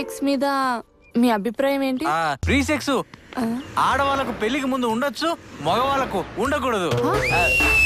Sex మీద మీ అభిప్రాయం ఏంటి? ఫ్రీ సెక్స్ ఆడవాళ్ళకు పెళ్లికి ముందు ఉండొచ్చు, మగవాళ్ళకు ఉండకూడదు.